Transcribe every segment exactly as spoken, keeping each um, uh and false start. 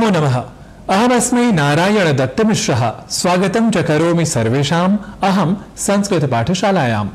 नमो नमः। अहमस्मै नारायण दत्तमिश्रः। स्वागतं च करोमि सर्वेषाम् अहं संस्कृत पाठशालायां।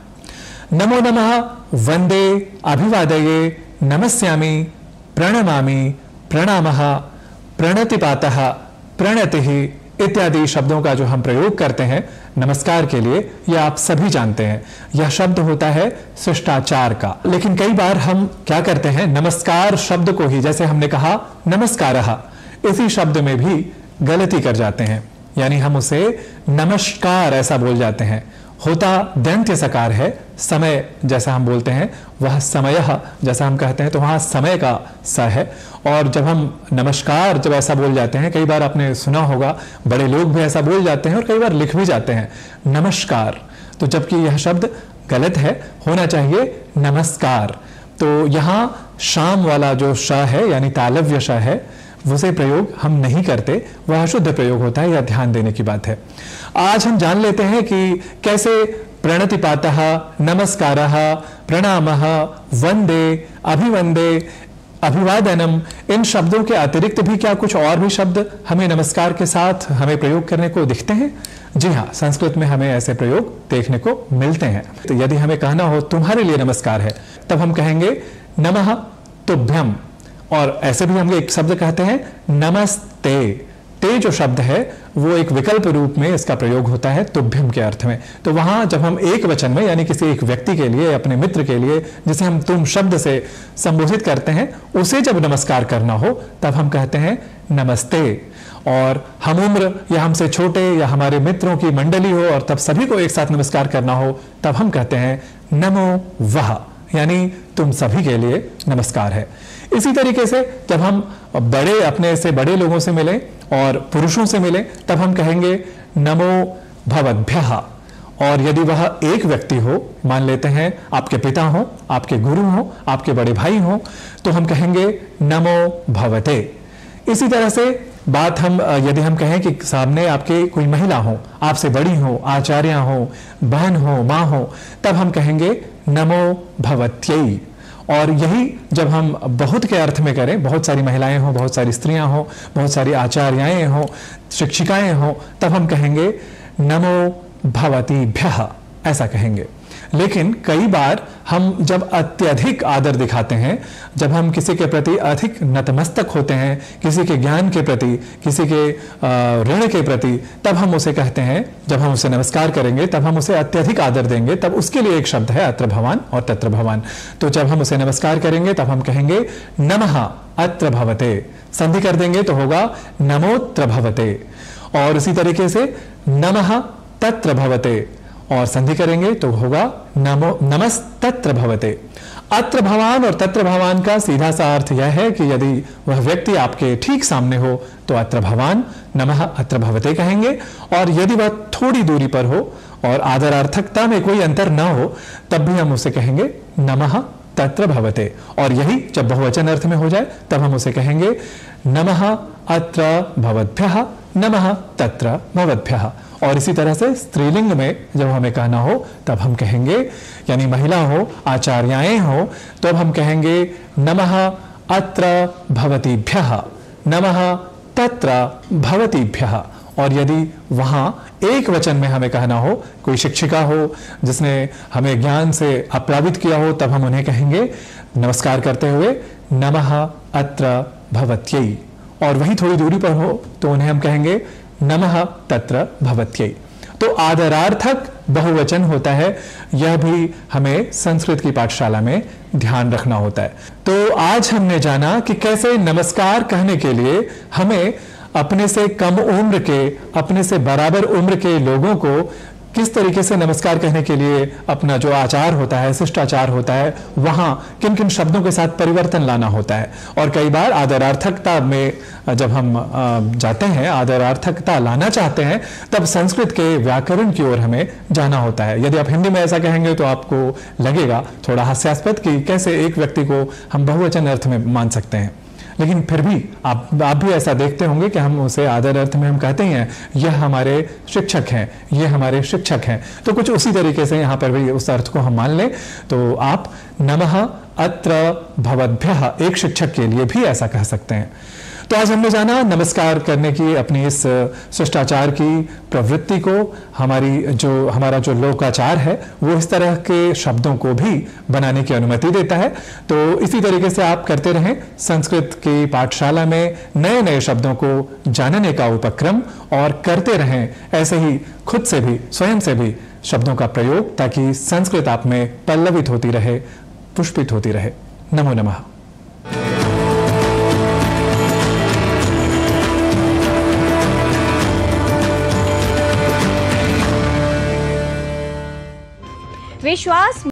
नमो नमः, वंदे, अभिवादये, नमस्यामि, प्रणमामि, प्रणामः, प्रणतिपातः, प्रणतिः इत्यादि शब्दों का जो हम प्रयोग करते हैं नमस्कार के लिए, यह आप सभी जानते हैं। यह शब्द होता है शिष्टाचार का। लेकिन कई बार हम क्या करते हैं, नमस्कार शब्द को ही, जैसे हमने कहा नमस्कारः, इसी शब्द में भी गलती कर जाते हैं, यानी हम उसे नमस्कार ऐसा बोल जाते हैं। होता दंत्य सकार है, समय जैसा हम बोलते हैं, वह समयः जैसा हम कहते हैं, तो वहां समय का स है। और जब हम नमस्कार जब ऐसा बोल जाते हैं, कई बार आपने सुना होगा, बड़े लोग भी ऐसा बोल जाते हैं और कई बार लिख भी जाते हैं नमस्कार, तो जबकि यह शब्द गलत है, होना चाहिए नमस्कार। तो यहाँ शाम वाला जो श है, यानी तालव्य श है, उसे प्रयोग हम नहीं करते, वह शुद्ध प्रयोग होता है। यह ध्यान देने की बात है। आज हम जान लेते हैं कि कैसे प्रणतिपातः, नमस्कारः, प्रणामः, वंदे, अभिवंदे, अभिवादनम, इन शब्दों के अतिरिक्त भी क्या कुछ और भी शब्द हमें नमस्कार के साथ हमें प्रयोग करने को दिखते हैं? जी हाँ, संस्कृत में हमें ऐसे प्रयोग देखने को मिलते हैं। तो यदि हमें कहना हो तुम्हारे लिए नमस्कार है, तब हम कहेंगे नमः तुभ्यम। और ऐसे भी हम एक शब्द कहते हैं नमस्ते। ते जो शब्द है वो एक विकल्प रूप में इसका प्रयोग होता है तुभ्यम के अर्थ में। तो वहां जब हम एक वचन में, यानी किसी एक व्यक्ति के लिए, अपने मित्र के लिए, जिसे हम तुम शब्द से संबोधित करते हैं, उसे जब नमस्कार करना हो तब हम कहते हैं नमस्ते। और हम उम्र या हमसे छोटे या हमारे मित्रों की मंडली हो और तब सभी को एक साथ नमस्कार करना हो, तब हम कहते हैं नमो वह, यानी तुम सभी के लिए नमस्कार है। इसी तरीके से जब हम बड़े, अपने से बड़े लोगों से मिलें और पुरुषों से मिलें, तब हम कहेंगे नमो भवद्भ्यः। और यदि वह एक व्यक्ति हो, मान लेते हैं आपके पिता हो, आपके गुरु हो, आपके बड़े भाई हो, तो हम कहेंगे नमो भवते। इसी तरह से बात हम, यदि हम कहें कि सामने आपके कोई महिला हो, आपसे बड़ी हो, आचार्या हो, बहन हो, माँ हो, तब हम कहेंगे नमो भवत्यै। और यही जब हम बहुत के अर्थ में करें, बहुत सारी महिलाएं हो, बहुत सारी स्त्रियां हो, बहुत सारी आचार्याएं हो, शिक्षिकाएं हो, तब हम कहेंगे नमो भवतीभ्यः, ऐसा कहेंगे। लेकिन कई बार हम जब अत्यधिक आदर दिखाते हैं, जब हम किसी के प्रति अधिक नतमस्तक होते हैं, किसी के ज्ञान के प्रति, किसी के ऋण के प्रति, तब हम उसे कहते हैं, जब हम उसे नमस्कार करेंगे तब हम उसे अत्यधिक आदर देंगे, तब उसके लिए एक शब्द है अत्र भवान और तत्र भवान। तो जब हम उसे नमस्कार करेंगे तब हम कहेंगे नमः अत्र भवते, संधि कर देंगे तो होगा नमोत्र भवते। और इसी तरीके से नमः तत्र भवते, और संधि करेंगे तो होगा नमो नमस्तत्र भवते। अत्र भवान और तत्र भवान का सीधा सा अर्थ यह है कि यदि वह व्यक्ति आपके ठीक सामने हो तो अत्र भवान, नमः अत्र भवते कहेंगे। और यदि वह थोड़ी दूरी पर हो और आदरार्थकता में कोई अंतर ना हो, तब भी हम उसे कहेंगे नमः तत्र भवते। और यही जब बहुवचन अर्थ में हो जाए तब हम उसे कहेंगे नमः अत्र भवद्भ्यः, नमः तत्र भवद्भ्यः। और इसी तरह से स्त्रीलिंग में जब हमें कहना हो तब हम कहेंगे, यानी महिला हो, आचार्याएं हो, तो अब हम कहेंगे नमः अत्र भवतीभ्यः, नमः तत्र भवतीभ्यः। और यदि वहां एक वचन में हमें कहना हो, कोई शिक्षिका हो जिसने हमें ज्ञान से अप्लावित किया हो, तब हम उन्हें कहेंगे नमस्कार करते हुए नमः अत्र भवत्यै। और वही थोड़ी दूरी पर हो तो उन्हें हम कहेंगे नमः तत्र भवत्यै। तो आदरार्थक बहुवचन होता है, यह भी हमें संस्कृत की पाठशाला में ध्यान रखना होता है। तो आज हमने जाना कि कैसे नमस्कार कहने के लिए हमें अपने से कम उम्र के, अपने से बराबर उम्र के लोगों को किस तरीके से नमस्कार कहने के लिए अपना जो आचार होता है, शिष्टाचार होता है, वहां किन किन शब्दों के साथ परिवर्तन लाना होता है। और कई बार आदरार्थकता में जब हम जाते हैं, आदरार्थकता लाना चाहते हैं, तब संस्कृत के व्याकरण की ओर हमें जाना होता है। यदि आप हिंदी में ऐसा कहेंगे तो आपको लगेगा थोड़ा हास्यास्पद कि कैसे एक व्यक्ति को हम बहुवचन अर्थ में मान सकते हैं। लेकिन फिर भी आप आप भी ऐसा देखते होंगे कि हम उसे आदर अर्थ में हम कहते ही हैं, यह हमारे शिक्षक हैं, ये हमारे शिक्षक हैं। तो कुछ उसी तरीके से यहाँ पर भी उस अर्थ को हम मान लें तो आप नमः अत्र भवद्भ्यः एक शिक्षक के लिए भी ऐसा कह सकते हैं। तो आज हमने जाना नमस्कार करने की अपनी इस शिष्टाचार की प्रवृत्ति को, हमारी जो हमारा जो लोकाचार है वो इस तरह के शब्दों को भी बनाने की अनुमति देता है। तो इसी तरीके से आप करते रहें संस्कृत की पाठशाला में नए नए शब्दों को जानने का उपक्रम, और करते रहें ऐसे ही खुद से भी, स्वयं से भी शब्दों का प्रयोग, ताकि संस्कृत आप में पल्लवित होती रहे, पुष्पित होती रहे। नमो नमः। विश्वास